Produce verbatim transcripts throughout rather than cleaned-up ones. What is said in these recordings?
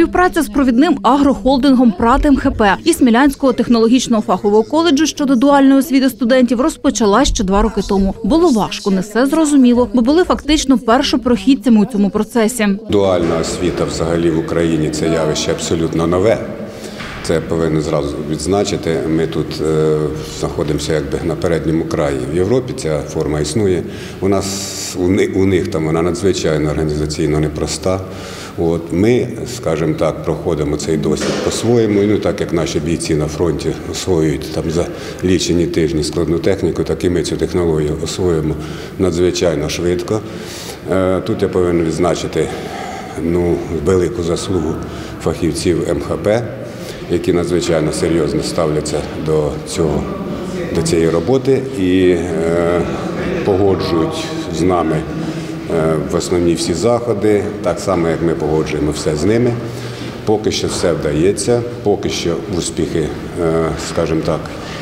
Співпраця з провідним агрохолдингом ПрАТ МХП і Смілянського технологічного фахового коледжу щодо дуальної освіти студентів розпочалась ще два роки тому. Було важко, не все зрозуміло, бо були фактично першопрохідцями у цьому процесі. Дуальна освіта взагалі в Україні – це явище абсолютно нове. Це повинно зразу відзначити. Ми тут е, знаходимося якби на передньому краї. В Європі ця форма існує. У нас, у них, у них там вона надзвичайно організаційно непроста. От, ми, скажімо так, проходимо цей досвід по-своєму. Ну, так як наші бійці на фронті освоюють там за лічені тижні складну техніку, так і ми цю технологію освоїмо надзвичайно швидко. Е, тут я повинен відзначити ну, велику заслугу фахівців ем ха пе, які надзвичайно серйозно ставляться до цього, до цієї роботи і е, погоджують з нами е, в основні всі заходи, так само, як ми погоджуємо все з ними. Поки що все вдається, поки що успіхи, е, скажімо так,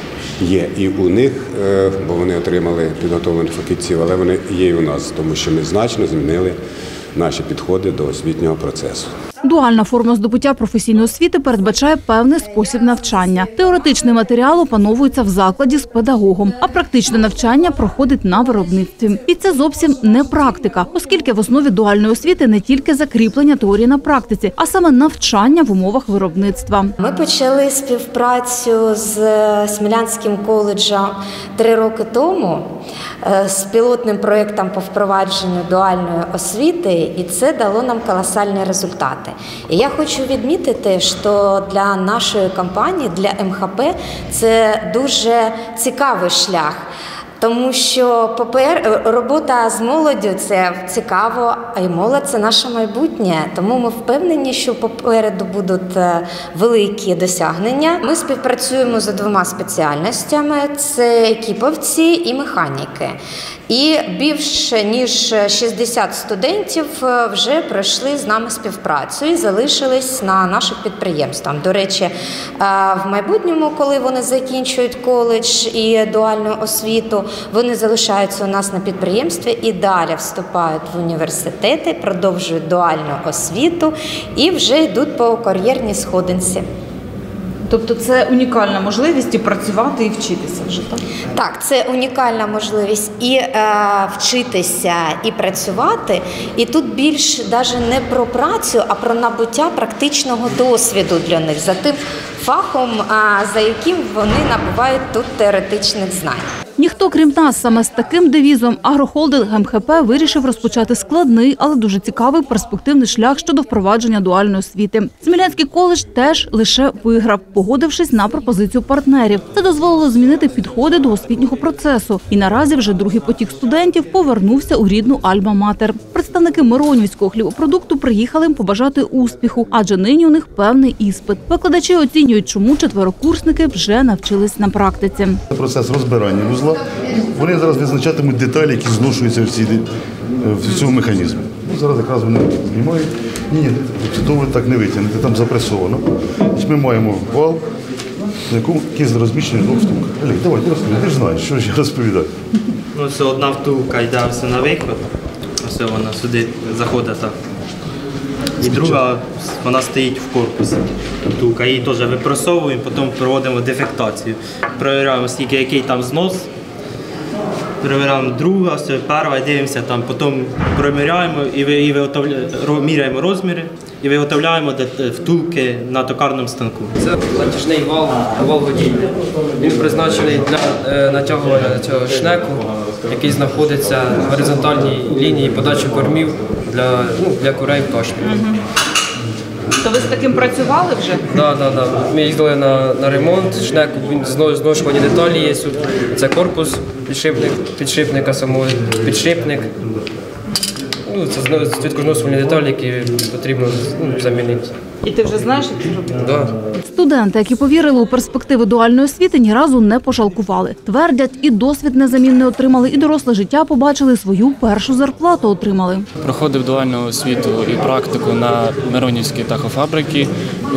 є і у них, е, бо вони отримали підготовлених фахівців, але вони є і у нас, тому що ми значно змінили наші підходи до освітнього процесу. Дуальна форма здобуття професійної освіти передбачає певний спосіб навчання. Теоретичний матеріал опановується в закладі з педагогом, а практичне навчання проходить на виробництві. І це зовсім не практика, оскільки в основі дуальної освіти не тільки закріплення теорії на практиці, а саме навчання в умовах виробництва. Ми почали співпрацю з Смілянським коледжем три роки тому з пілотним проєктом по впровадженню дуальної освіти, і це дало нам колосальні результати. І я хочу відмітити, що для нашої компанії, для ем ха пе, це дуже цікавий шлях. Тому що попер... робота з молоддю – це цікаво, а й молодь – це наше майбутнє. Тому ми впевнені, що попереду будуть великі досягнення. Ми співпрацюємо за двома спеціальностями – це екіповці і механіки. І більше ніж шістдесят студентів вже пройшли з нами співпрацю і залишились на наших підприємствах. До речі, в майбутньому, коли вони закінчують коледж і дуальну освіту, вони залишаються у нас на підприємстві і далі вступають в університети, продовжують дуальну освіту і вже йдуть по кар'єрній сходинці. Тобто це унікальна можливість і працювати, і вчитися вже, так? Так, це унікальна можливість і е, вчитися, і працювати. І тут більш навіть не про працю, а про набуття практичного досвіду для них, за тим фахом, а, за яким вони набувають тут теоретичних знань. Ніхто, крім нас, саме з таким девізом агрохолдинг ем ха пе вирішив розпочати складний, але дуже цікавий перспективний шлях щодо впровадження дуальної освіти. Смілянський коледж теж лише виграв, погодившись на пропозицію партнерів. Це дозволило змінити підходи до освітнього процесу. І наразі вже другий потік студентів повернувся у рідну Альма-Матер. Представники Миронівського хлібопродукту приїхали побажати успіху, адже нині у них певний іспит. Викладачі оцінюють, чому четверокурсники вже навчились на практиці. Процес розбирання вузла. Вони зараз визначатимуть деталі, які зношуються в, ці, в цьому механізмі. Ну, зараз якраз вони знімають. Ні, ні, ви так не витягнете, там запресовано. Ми маємо вал, на якому кіз розміщений двох втулка. Олег, давай, ти розповідай, ти ж знаєш, що ж я розповідаю. Ну, це одна втулка йде все на виход, ось вона сюди заходить так. І друга, вона стоїть в корпусі. Втулка, її теж випросовуємо, потім проводимо дефектацію. Перевіряємо, скільки, який там знос. Перевіряємо друга, перша, дивимося, там, потім проміряємо і, і міряємо розміри і виготовляємо втулки на токарному станку. Це натяжний вал, вал водіння. Він призначений для е, натягування цього шнеку, який знаходиться на горизонтальній лінії подачі кормів для, ну, для курей пташних. Угу. То ви з таким працювали вже? Так, да, да, да. Ми їздили на, на ремонт, шнек, він зношувані деталі є. Це корпус підшипник, підшипника самого, підшипник. Ну, це свідкозносувані деталі, які потрібно ну, замінити. І ти вже знаєш, як це робити? Да. Студенти, які повірили у перспективи дуальної освіти, ні разу не пожалкували. Твердять, і досвід незамінний отримали, і доросле життя побачили, свою першу зарплату отримали. Проходив дуальну освіту і практику на Миронівській птахофабриці,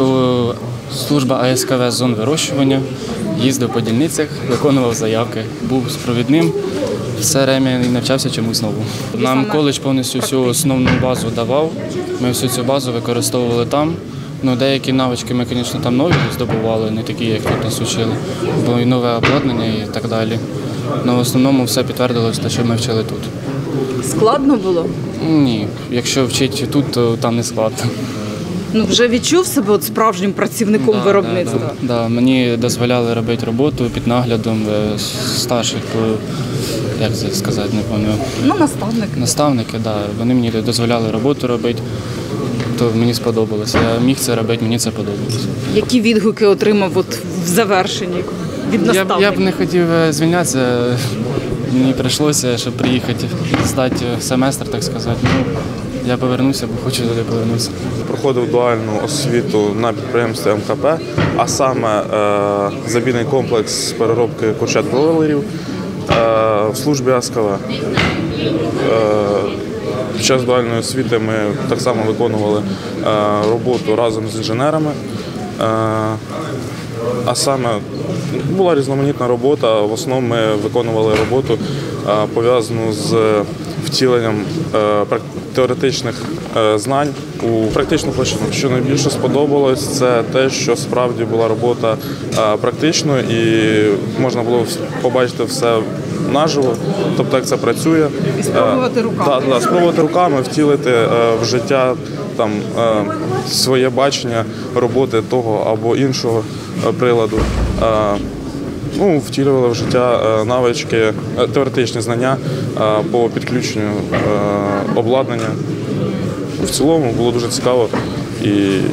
служба а ес ка ве зон вирощування, їздив по дільницях, виконував заявки, був провідним. Все время і навчався чомусь новому. Нам коледж повністю всю основну базу давав, ми всю цю базу використовували там. Ну, деякі навички ми, звісно, там нові здобували, не такі, як тут нас учили. Було і нове обладнання і так далі. Але в основному все підтвердилось те, що ми вчили тут. Складно було? Ні, якщо вчити тут, то там не складно. Ну, вже відчув себе от справжнім працівником Да, виробництва? Да, да, да. Мені дозволяли робити роботу під наглядом е, старших, е, як це сказати, не пам'ятаю. Ну, наставник. Наставники, да. Вони мені дозволяли роботу робити, то мені сподобалося. Я міг це робити, мені це подобалося. Які відгуки отримав от в завершенні від Я б, наставника? я б не хотів е, звільнятися, мені прийшлося, щоб приїхати здати семестр, так сказати. Ну, я повернуся, бо хочу туди повернутися. Проходив дуальну освіту на підприємстві ем ха пе, а саме е, забійний комплекс з переробки курчат бройлерів е, в службі ес ка ве. Е, під час дуальної освіти ми так само виконували е, роботу разом з інженерами. Е, а саме була різноманітна робота, в основному ми виконували роботу е, пов'язану з втіленням е, теоретичних е, знань у практичну площину. Що найбільше сподобалось, це те, що справді була робота е, практичною і можна було побачити все наживо, тобто як це працює. І спробувати руками. Так, да, спробувати руками втілити е, в життя там, е, своє бачення роботи того або іншого е, приладу. Е, Ну, втілювали в життя навички, теоретичні знання по підключенню обладнання. В цілому було дуже цікаво і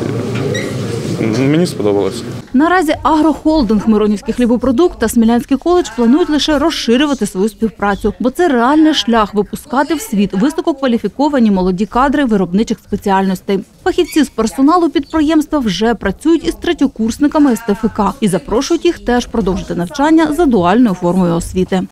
мені сподобалось. Наразі агрохолдинг «Миронівський хлібопродукт» та Смілянський коледж планують лише розширювати свою співпрацю, бо це реальний шлях випускати в світ висококваліфіковані молоді кадри виробничих спеціальностей. Фахівці з персоналу підприємства вже працюють із третьокурсниками ес те еф ка і запрошують їх теж продовжити навчання за дуальною формою освіти.